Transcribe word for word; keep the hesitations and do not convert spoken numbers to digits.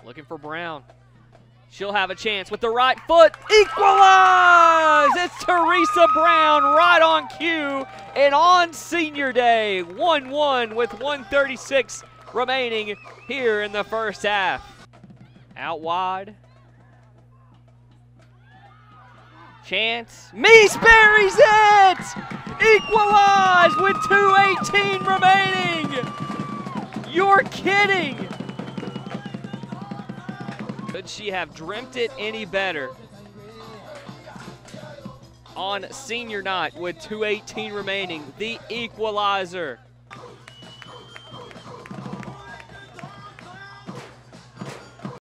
Looking for Brown. She'll have a chance with the right foot. Equalize! It's Teresa Brown right on cue and on senior day. one one with one thirty-six remaining here in the first half. Out wide. Chance. Meese buries it! Equalize with two eighteen remaining! You're kidding! Could she have dreamt it any better? On senior night with two eighteen remaining, the equalizer.